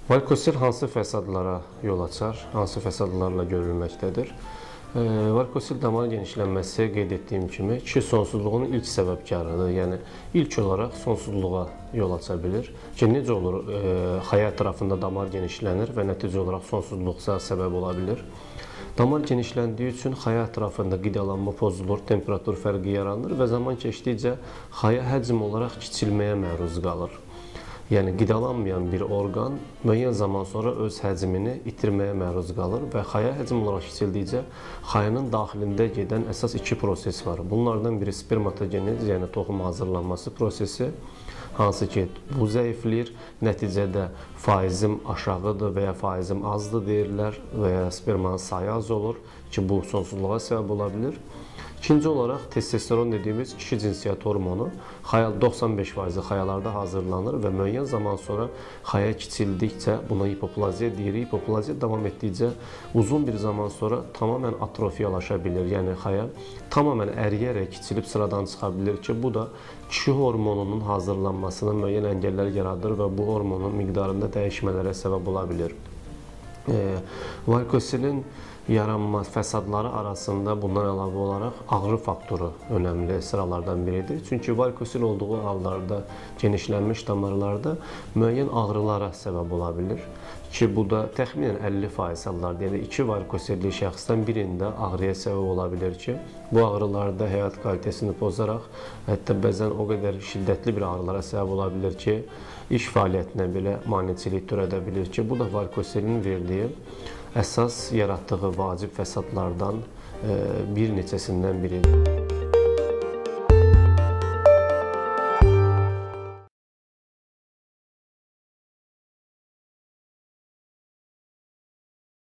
Varikosil hansı fəsadlara yol açar, hansı fəsadlarla görülməkdədir? Varikosil damar genişlənməsi qeyd etdiyim kimi kişi sonsuzluğunun ilk səbəbkarıdır. Yəni ilk olaraq sonsuzluğa yol aça bilir ki, necə olur xaya ətrafında damar genişlənir və nəticə olaraq sonsuzluqsa səbəb ola bilir. Damar genişləndiyi üçün xaya ətrafında qidalanma pozulur, temperatur fərqi yaranır və zaman keçdikcə xaya həcm olaraq kiçilməyə məruz qalır. Yəni qidalanmayan bir orqan müəyyən zaman sonra öz həcmini itirməyə məruz qalır və xaya həcm olaraq kiçildikcə xayanın daxilində gedən əsas iki proses var. Bunlardan biri spermatogenez, yəni toxum hazırlanması prosesi, hansı ki bu zəifləyir, nəticədə faizim aşağıdır və ya faizim azdır deyirlər və ya spermanın sayı az olur ki, bu sonsuzluğa səbəb ola bilir. İkinci olaraq testosteron dediyimiz kişi cinsiyyət hormonu 95% xayalarda hazırlanır və müəyyən zaman sonra xaya kiçildikcə buna hipoplaziya deyirik. Hipoplaziya davam etdikcə uzun bir zaman sonra tamamən atrofiyalaşa bilir. Yəni xaya tamamən əriyərək kiçilib sıradan çıxa bilir ki, bu da kişi hormonunun hazırlanmasına müəyyən əngəllər yaradır və bu hormonun miqdarında dəyişmələrə səbəb ola bilir. Varikosilin yaranma fəsadları arasında bundan əlavə olaraq ağrı faktoru önəmli sıralardan biridir. Çünki varikosil olduğu hallarda genişlənmiş damarlarda müəyyən ağrılara səbəb ola bilir ki, bu da təxminən 50% hallarda, yəni 2 varikosilli şəxsdən birində ağrıya səbəb ola bilir ki, bu ağrılarda həyat kalitəsini pozaraq, hətta bəzən o qədər şiddətli bir ağrılara səbəb ola bilir ki, iş fəaliyyətinə belə maneçilik törədə bilir ki, bu da varikosilin verdiyi əsas yaratdığı vacib fəsadlardan bir neçəsindən biridir.